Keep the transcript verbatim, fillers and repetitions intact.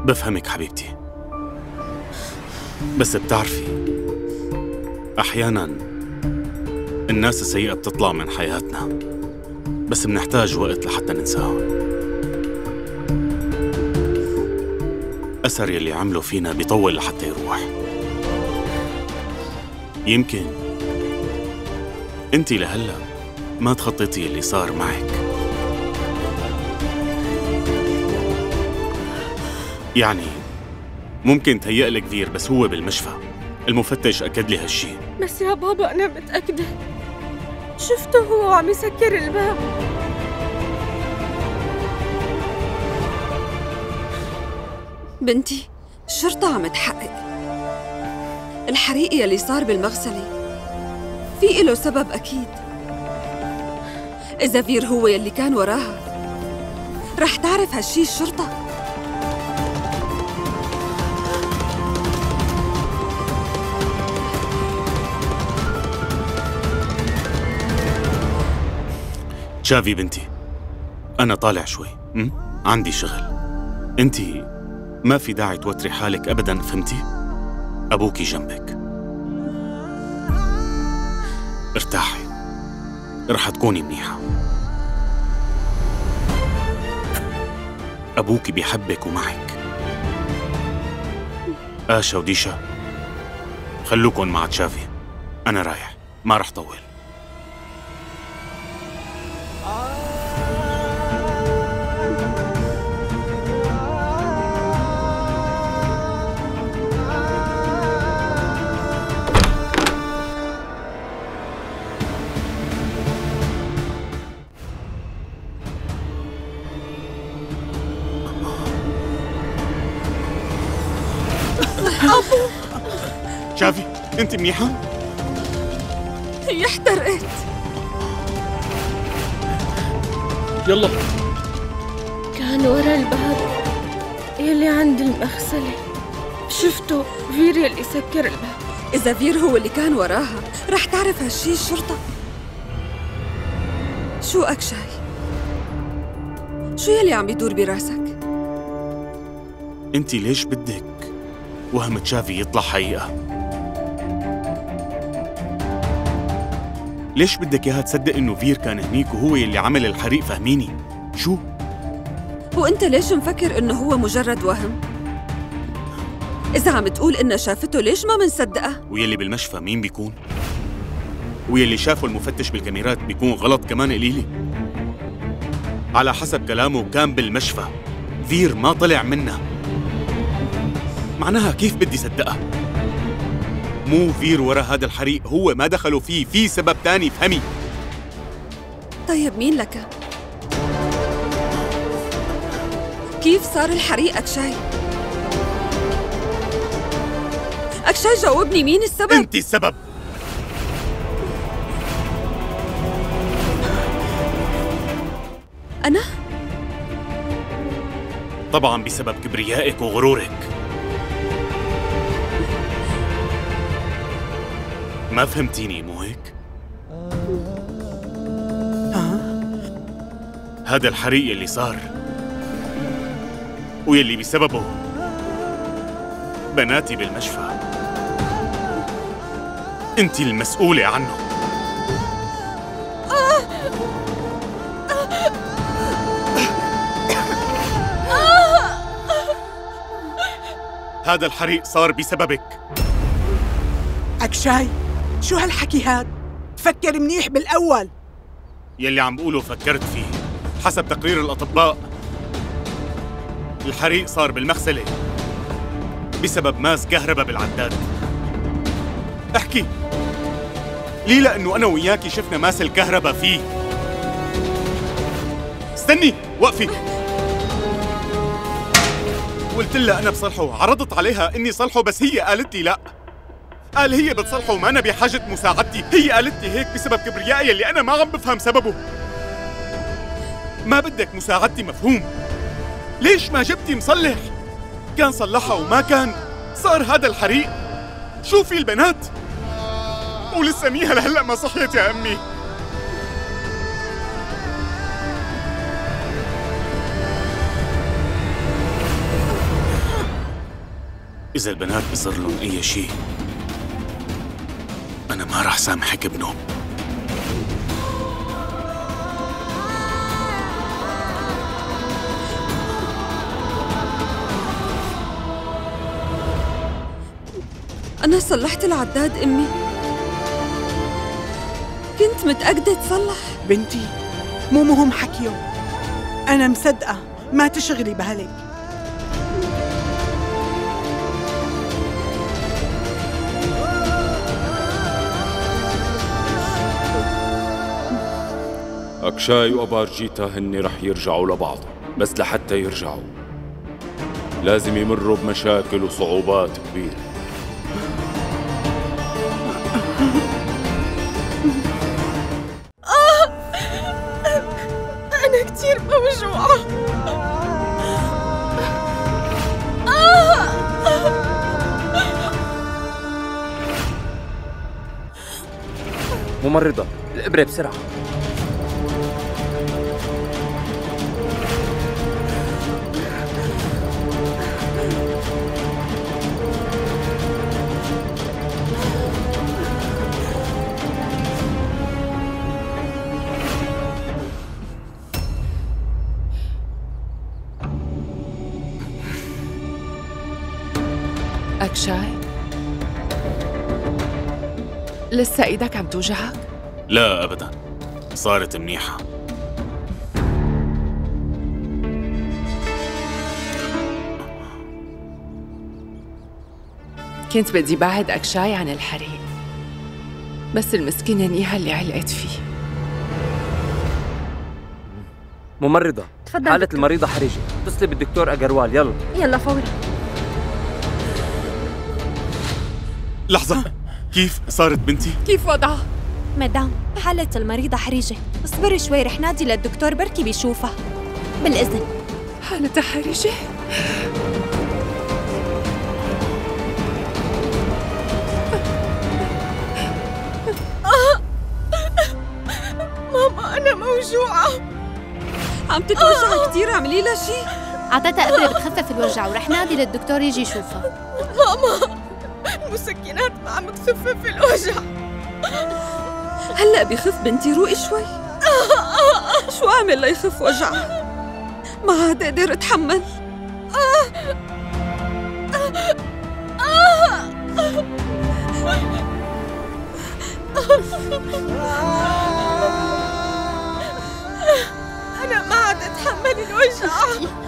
بفهمك حبيبتي، بس بتعرفي أحياناً الناس السيئة بتطلع من حياتنا، بس بنحتاج وقت لحتى ننساهم. أثر يلي عملوا فينا بيطول لحتى يروح. يمكن انتي لهلأ ما تخطيتي اللي صار معك. يعني ممكن تهيألك فير، بس هو بالمشفى. المفتش أكد لي هالشي. بس يا بابا أنا متأكدة شفته هو عم يسكر الباب. بنتي، الشرطة عم تحقق. الحريق يلي صار بالمغسلة في إله سبب أكيد. إذا فير هو يلي كان وراها رح تعرف هالشي الشرطة. شافي بنتي، أنا طالع شوي، م? عندي شغل. أنتي ما في داعي توتري حالك أبداً، فهمتي؟ أبوكي جنبك، ارتاحي، رح تكوني منيحة. أبوكي بيحبك ومعك. آشا وديشا خلوكن مع تشافي، أنا رايح، ما رح طول. شافي، أنت منيحة؟ هي احترقت. يلا. كان ورا الباب يلي عند المغسلة، شفته فير يلي سكر الباب. إذا فير هو اللي كان وراها رح تعرف هالشي الشرطة. شو أكشاي؟ شو يلي عم بيدور براسك؟ أنت ليش بدك وهم تشافي يطلع حقيقة؟ ليش بدك إياها تصدق إنه فير كان هنيك وهو يلي عمل الحريق؟ فهميني شو؟ وأنت ليش مفكر إنه هو مجرد وهم؟ إذا عم تقول إنها شافته ليش ما منصدقها؟ ويلي بالمشفى مين بيكون؟ ويلي شافه المفتش بالكاميرات بيكون غلط كمان قليلي؟ على حسب كلامه كان بالمشفى، فير ما طلع منها. معناها كيف بدي صدقها؟ مو فير ورا هذا الحريق، هو ما دخلوا فيه، في سبب تاني، فهمي. طيب مين لك؟ كيف صار الحريق أكشاي؟ أكشاي جاوبني، مين السبب؟ أنت السبب. أنا؟ طبعاً بسبب كبريائك وغرورك. ما فهمتيني مو هيك؟ هذا الحريق اللي صار ويلي بسببه بناتي بالمشفى، انتي المسؤولة عنه. هذا الحريق صار بسببك. أكشاي، شو هالحكي هاد؟ فكر منيح بالأول. يلي عم بقوله فكرت فيه. حسب تقرير الأطباء الحريق صار بالمغسلة بسبب ماس كهرباء بالعداد. احكي ليه؟ لأنه أنا وياكي شفنا ماس الكهرباء فيه. استني، وقفي. قلت لها أنا بصلحه، عرضت عليها إني صلحه، بس هي قالت لي لا. قال هي بتصلحه وما أنا بحاجة مساعدتي. هي قالت لي هيك بسبب كبريائي اللي أنا ما عم بفهم سببه. ما بدك مساعدتي، مفهوم؟ ليش ما جبتي مصلح؟ كان صلحها وما كان صار هذا الحريق. شوفي البنات، ولسه ميها لهلأ ما صحيت يا أمي. إذا البنات بصير لهم أي شيء أنا ما رح سامحك بنوب. أنا صلحت العداد أمي، كنت متأكدة تصلح. بنتي مو مهم حكيه، أنا مصدقة، ما تشغلي بالك. أكشاي وأبارجيتا هن رح يرجعوا لبعض، بس لحتى يرجعوا لازم يمروا بمشاكل وصعوبات كبيرة. أنا كتير موجوعة. ممرضة، الإبرة بسرعة. أكشاي، لسه إيدك عم توجعك؟ لا أبداً، صارت منيحة. كنت بدي بعد أكشاي عن الحريق، بس المسكينة نيها اللي علقت فيه. ممرضة، تفضل حالة دكتور. المريضة حرجة، اتصلي بالدكتور أجروال يلا. يلا فورا. لحظة، كيف صارت بنتي؟ كيف وضعها؟ مدام، حالة المريضة حرجة، اصبري شوي رح نادي للدكتور بركي بيشوفها. بالإذن. حالتها حرجة؟ ماما أنا موجوعة. عم تتوجع كتير، اعملي لها شيء. عطيتها إبرة بتخفف الوجع ورح نادي للدكتور يجي يشوفها. ماما المسكنات ما عم تخفف الوجع. هلأ بيخف بنتي، روقي شوي. شو أعمل ليخف وجعها؟ ما عاد أقدر أتحمل. أنا ما عاد أتحمل الوجع.